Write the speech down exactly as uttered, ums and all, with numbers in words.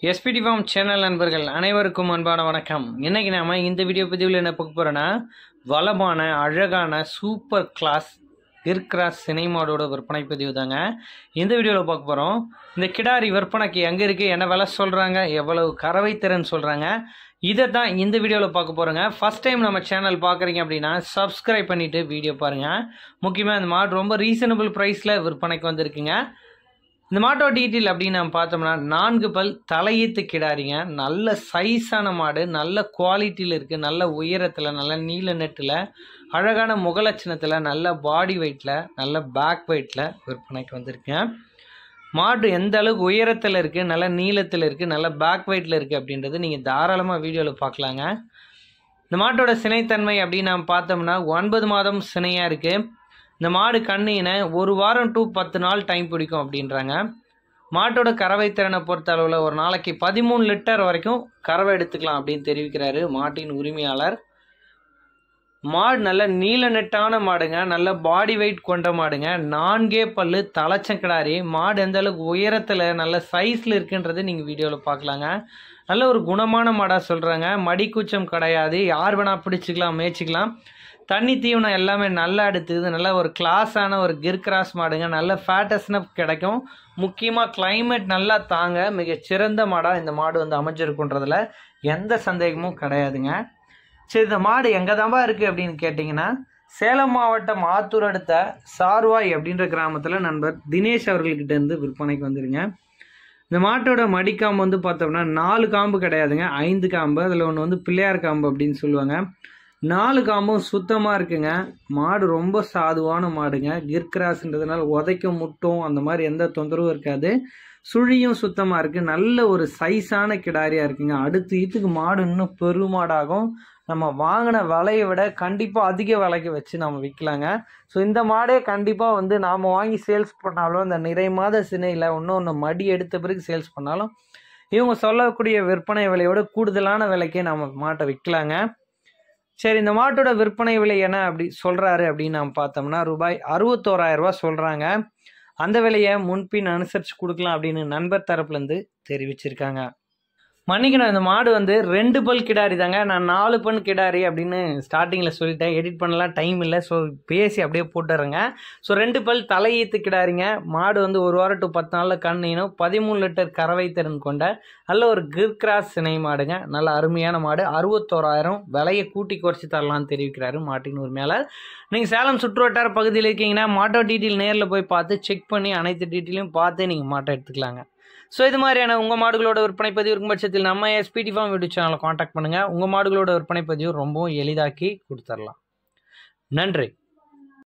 SPD form channel நண்பர்கள் அனைவருக்கும் அன்பான வணக்கம். இன்னைக்கு நாம இந்த வீடியோ பதிவில் என்ன பார்க்க போறோம்னா, வளமான அழகான சூப்பர் கிளாஸ் கிர்கிராஸ் சினை மாடோட விற்பனை பதிவு தாங்க இந்த வீடியோவில் பார்க்க போகிறோம். இந்த கிடாரி விற்பனைக்கு எங்கே இருக்குது, என்ன விலை சொல்கிறாங்க, எவ்வளவு கறவை திறன் சொல்கிறாங்க, இதை தான் இந்த வீடியோவில் பார்க்க போகிறோங்க. ஃபஸ்ட் டைம் நம்ம சேனல் பார்க்குறீங்க அப்படின்னா சப்ஸ்கிரைப் பண்ணிவிட்டு வீடியோ பாருங்கள். முக்கியமாக இந்த மாடு ரொம்ப ரீசனபிள் ப்ரைஸில் விற்பனைக்கு வந்திருக்குங்க. இந்த மாட்டோட டீட்டெயில் அப்படின்னு நம்ம பார்த்தோம்னா, நான்கு பல் தலையீத்து கிடாரிங்க, நல்ல சைஸான மாடு, நல்ல குவாலிட்டியில் இருக்குது, நல்ல உயரத்தில், நல்ல நீல நெட்டில், அழகான முகலட்சணத்தில், நல்ல பாடி வெயிட்டில், நல்ல பேக் வெயிட்டில் விற்பனைக்கு வந்திருக்கேன். மாடு எந்த அளவுக்கு உயரத்தில் இருக்குது, நல்ல நீளத்தில் இருக்குது, நல்ல பேக் வெயிட்டில் இருக்குது அப்படின்றது நீங்கள் தாராளமாக வீடியோவில் பார்க்கலாங்க. இந்த மாட்டோட சினைத்தன்மை அப்படின்னு நாம் பார்த்தோம்னா ஒன்பது மாதம் சினையாக இருக்குது. இந்த மாடு கண்ணினை ஒரு வாரம் டு பத்து நாள் டைம் பிடிக்கும் அப்படின்றாங்க. மாட்டோட கறவை திறனை பொறுத்த அளவில் ஒரு நாளைக்கு பதிமூணு லிட்டர் வரைக்கும் கறவை எடுத்துக்கலாம் அப்படின்னு தெரிவிக்கிறாரு மாட்டின் உரிமையாளர். மாடு நல்ல நீல நெட்டான மாடுங்க, நல்ல பாடி வெயிட் கொண்ட மாடுங்க, நான்கே பல்லு தலைச்சங்கிடாரி. மாடு எந்த அளவுக்கு உயரத்தில் நல்ல சைஸில் இருக்குன்றது நீங்கள் வீடியோவில் பார்க்கலாங்க. நல்ல ஒரு குணமான மாடாக சொல்கிறாங்க. மடி கூச்சம் கிடையாது, யார் வேணால் பிடிச்சிக்கலாம், மேய்ச்சிக்கலாம். தண்ணி தீவனம் எல்லாமே நல்லா எடுத்துது. நல்ல ஒரு கிளாஸான ஒரு கிர்கிராஸ் மாடுங்க, நல்ல ஃபேட்டஸ்னப் கிடைக்கும். முக்கியமாக கிளைமேட் நல்லா தாங்க மிகச்சிறந்த மாடாக இந்த மாடு வந்து அமைஞ்சிருக்குன்றதுல எந்த சந்தேகமும் கிடையாதுங்க. சரி, இந்த மாடு எங்கே தான்பா இருக்குது அப்படின்னு கேட்டிங்கன்னா, சேலம் மாவட்டம் ஆத்தூர் அடுத்த சார்வாய் அப்படின்ற கிராமத்தில் நண்பர் தினேஷ் அவர்கள்கிட்ட இருந்து விற்பனைக்கு வந்துருங்க. இந்த மாட்டோட மடிக்காம்பு வந்து பார்த்தோம்னா நாலு காம்பு கிடையாதுங்க, ஐந்து காம்பு. அதில் ஒன்று வந்து பிள்ளையார் காம்பு அப்படின்னு சொல்லுவாங்க. நாலு காம்பும் சுத்தமாக இருக்குங்க. மாடு ரொம்ப சாதுவான மாடுங்க. கிர்கிராஸ்ன்றதுனால உதைக்கும் முட்டும் அந்த மாதிரி எந்த தொந்தரவும் இருக்காது. சுழியும் சுத்தமாக இருக்குது. நல்ல ஒரு சைஸான கிடாரியாக இருக்குங்க. அடுத்து இதுக்கு மாடு இன்னும் பெருமாடாகும். நம்ம வாங்கின விலையை விட கண்டிப்பாக அதிக விலைக்கு வச்சு நம்ம விற்கலாங்க. ஸோ இந்த மாடே கண்டிப்பாக வந்து நாம் வாங்கி சேல்ஸ் பண்ணாலும், இந்த நிறை மாத சினையில் இன்னும் ஒன்று மடி எடுத்த பிறகு சேல்ஸ் பண்ணாலும் இவங்க சொல்லக்கூடிய விற்பனை விலையோட கூடுதலான விலைக்கே நம்ம மாட்டை விற்கலாங்க. சரி, இந்த மாட்டோட விற்பனை விலை என்ன அப்படி சொல்கிறாரு அப்படின்னு நாம் பார்த்தோம்னா, ரூபாய் அறுபத்தோராயிரம் ரூபா சொல்கிறாங்க. அந்த விலையை முன்பின் அனுசரித்து கொடுக்கலாம் அப்படின்னு நண்பர் தரப்புலேருந்து தெரிவிச்சிருக்காங்க. மன்னிக்கணும், இந்த மாடு வந்து ரெண்டு பல் கிடாரி தாங்க. நான் நாலு பல் கிடாரி அப்படின்னு ஸ்டார்டிங்கில் சொல்லிட்டேன். எடிட் பண்ணலாம் டைம் இல்லை, ஸோ பேசி அப்படியே போட்டுறேங்க. ஸோ ரெண்டு பல் தலையீத்து கிடாரிங்க. மாடு வந்து ஒரு வாரம் டு பத்து நாளில் கண்ணினும் பதிமூணு லிட்டர் கறவை திறன் கொண்ட நல்ல ஒரு கிர்கிராஸ் சினை மாடுங்க. நல்ல அருமையான மாடு. அறுபத்தோராயிரம் விலையை கூட்டி குறைச்சி தரலான்னு தெரிவிக்கிறாரு மாட்டின் உரிமையாளர். நீங்கள் சேலம் சுற்றுவட்டார பகுதியில் இருக்கீங்கன்னா மாட்டோ டீட்டெயில் நேரில் போய் பார்த்து செக் பண்ணி அனைத்து டீட்டெயிலையும் பார்த்து நீங்கள் மாட்டை எடுத்துக்கலாங்க. ஸோ இது மாதிரியான உங்கள் மாடுகளோட விற்பனை பதிவு இருக்கும் பட்சத்தில் நம்ம எஸ்பிடி ஃபார்ம் யூடியூப் சேனலை காண்டாக்ட் பண்ணுங்கள். உங்கள் மாடுகளோட விற்பனை பதிவு ரொம்பவும் எளிதாக்கி கொடுத்துடலாம். நன்றி.